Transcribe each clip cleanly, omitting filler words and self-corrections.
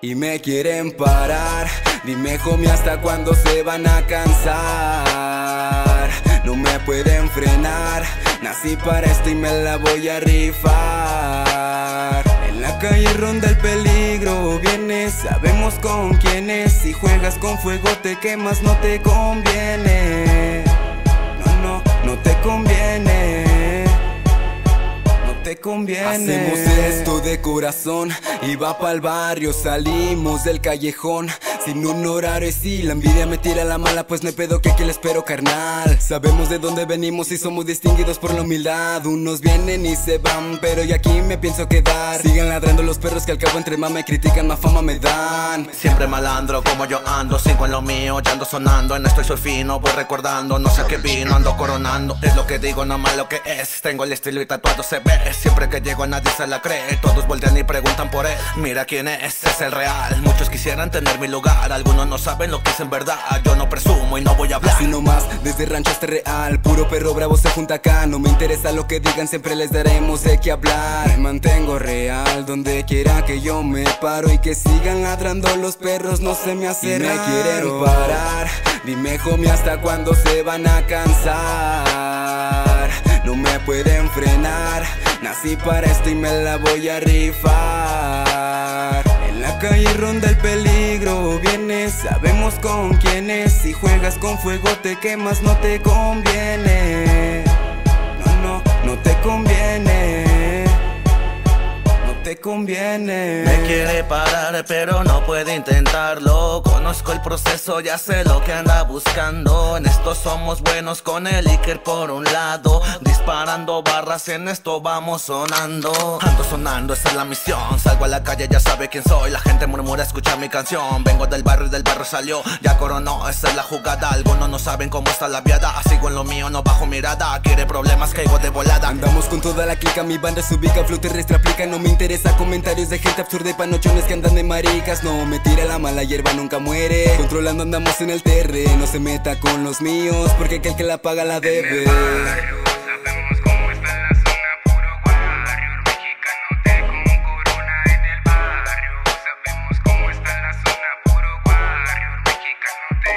Y me quieren parar. Dime, homie, ¿hasta cuándo se van a cansar? No me pueden frenar. Nací para esto y me la voy a rifar. En la calle ronda el peligro. Vienes, sabemos con quién es. Si juegas con fuego te quemas, no te conviene. No te conviene. Te conviene. Hacemos esto de corazón y va pa'l barrio, salimos del callejón sin un horario. Y si la envidia me tira la mala, pues no hay pedo, que aquí le espero, carnal. Sabemos de dónde venimos y somos distinguidos por la humildad. Unos vienen y se van, pero yo aquí me pienso quedar. Sigan ladrando los perros que al cabo entre más me critican, más fama me dan. Siempre malandro como yo ando, sigo en lo mío, ya ando sonando. En esto soy fino, voy recordando, no sé a qué vino, ando coronando. Es lo que digo, no más lo que es. Tengo el estilo y tatuado se ve. Siempre que llego nadie se la cree, todos voltean y preguntan por él. Mira quién es el real. Muchos quisieran tener mi lugar, algunos no saben lo que es en verdad. Yo no presumo y no voy a hablar. Así nomás, desde rancho hasta real. Puro perro bravo se junta acá. No me interesa lo que digan, siempre les daremos de qué hablar. Me mantengo real, donde quiera que yo me paro. Y que sigan ladrando los perros, no se me hace raro. Me quieren parar. Dime, homie, ¿hasta cuándo se van a cansar? No me pueden frenar. Nací para esto y me la voy a rifar. En la calle ronda el peligro. Vienes, sabemos con quién es. Si juegas con fuego te quemas, no te conviene. No te conviene. No te conviene. Me quiere parar pero no puede intentarlo. Conozco el proceso, ya sé lo que anda buscando. En esto somos buenos con el Iker por un lado, disparando barras, en esto vamos sonando. Ando sonando, esa es la misión. Salgo a la calle, ya sabe quién soy. La gente murmura, escucha mi canción. Vengo del barrio y del barrio salió, ya coronó, esa es la jugada. Algunos no saben cómo está la viada. Sigo en lo mío, no bajo mirada. Quiere problemas, caigo de volada. Andamos con toda la clica, mi banda se ubica, flow terrestre aplica. No me interesa comentarios de gente absurda y panochones que andan de maricas. No me tira la mala hierba, nunca muere. Controlando andamos en el terreno, no se meta con los míos, porque aquel que la paga la debe. Sabemos cómo está la zona, puro warrior mexicanote con corona en el barrio. Sabemos cómo está la zona, puro warrior mexicanote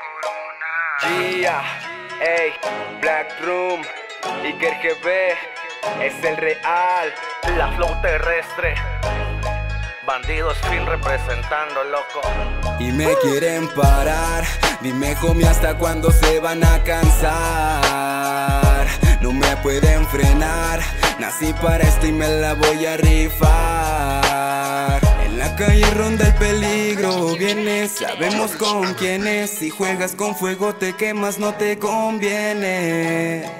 con corona. Yeah, ey, Black Room, Iker GB, es el real. La flow terrestre, bandidos fin representando, loco. Y me quieren parar. Dime, homie, ¿hasta cuándo se van a cansar? No me pueden frenar. Nací para esto y me la voy a rifar. En la calle ronda el peligro. Vienes, sabemos con quién es. Si juegas con fuego te quemas, no te conviene.